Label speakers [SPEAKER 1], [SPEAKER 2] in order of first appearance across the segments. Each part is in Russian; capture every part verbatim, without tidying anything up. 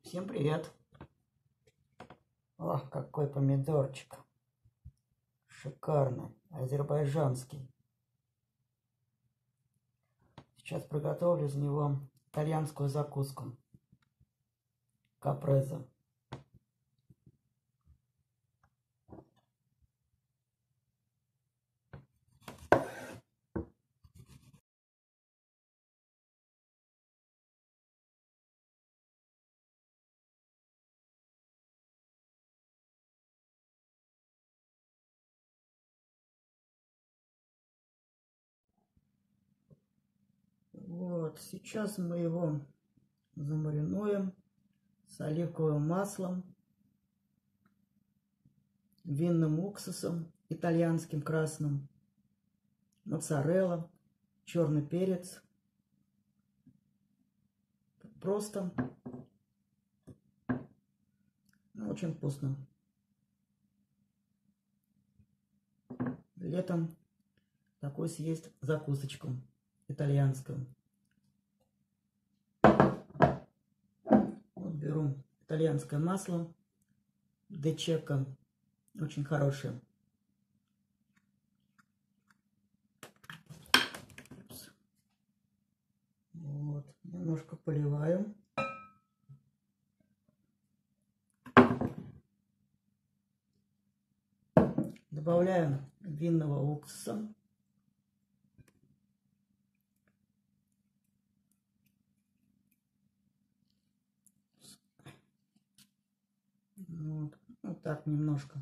[SPEAKER 1] Всем привет! Ох, какой помидорчик! Шикарный, азербайджанский. Сейчас приготовлю из него итальянскую закуску. Капреза. Вот, сейчас мы его замаринуем с оливковым маслом, винным уксусом итальянским красным, моцарелла, черный перец. Просто, ну, очень вкусно. Летом такую съесть закусочку итальянскую. Вот беру итальянское масло Де Чеко, очень хорошее. Вот, немножко поливаю. Добавляю винного уксуса. Вот, вот так немножко.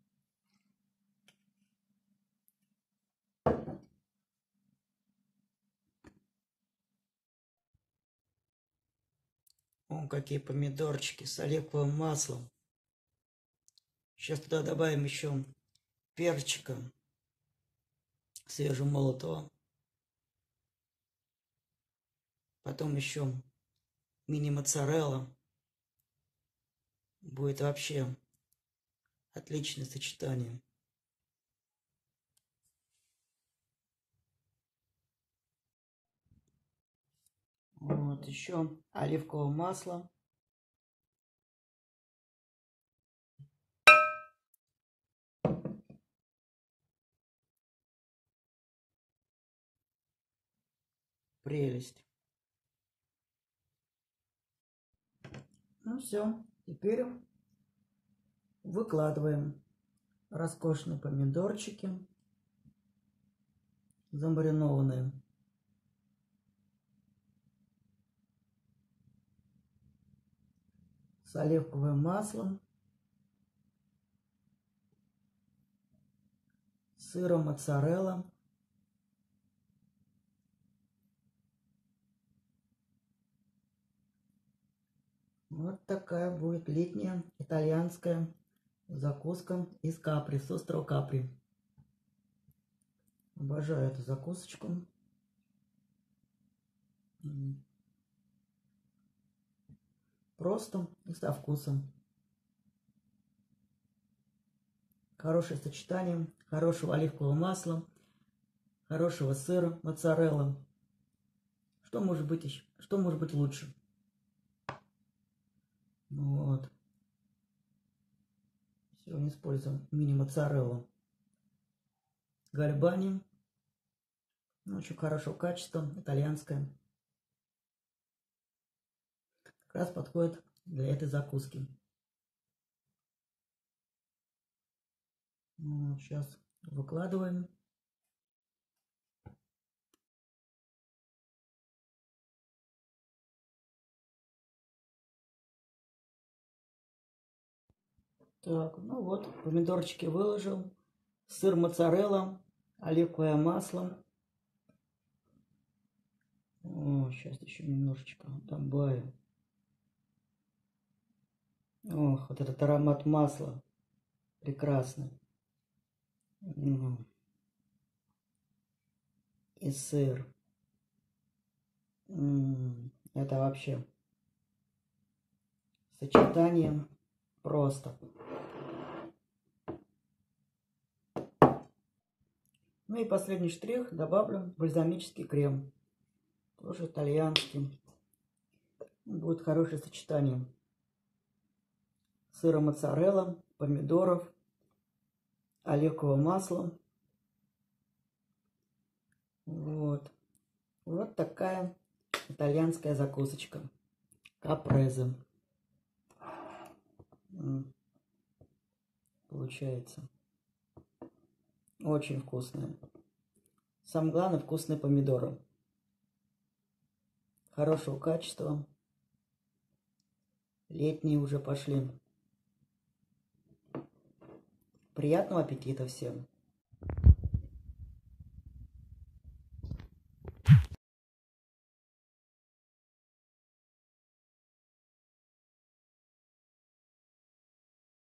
[SPEAKER 1] О, какие помидорчики с оливковым маслом. Сейчас туда добавим еще перчика свежемолотого. Потом еще мини-моцарелла. Будет вообще отличное сочетание. Вот еще оливковое масло. Прелесть. Ну все, теперь выкладываем роскошные помидорчики, замаринованные. С оливковым маслом, сыром моцарелла. Вот такая будет летняя итальянская закуска из капри, с острова Капри. Обожаю эту закусочку. Просто и со вкусом. Хорошее сочетание хорошего оливкового масла, хорошего сыра моцарелла. Что может быть еще? Что может быть лучше? Вот. Сегодня используем мини-моцареллу Гальбани. Очень хорошего качества, итальянская. Как раз подходит для этой закуски. Вот, сейчас выкладываем. Так, ну вот, помидорчики выложил, сыр моцарелла, оливковое масло. О, сейчас еще немножечко добавим. Ох, вот этот аромат масла прекрасный. И сыр. Это вообще сочетание просто. Ну и последний штрих, добавлю бальзамический крем. Тоже итальянский. Будет хорошее сочетание. сыра моцарелла, помидоров, оливкового масла. Вот. Вот такая итальянская закусочка. Капрезе. Получается. Очень вкусная. Самое главное, вкусные помидоры. Хорошего качества. Летние уже пошли. Приятного аппетита всем!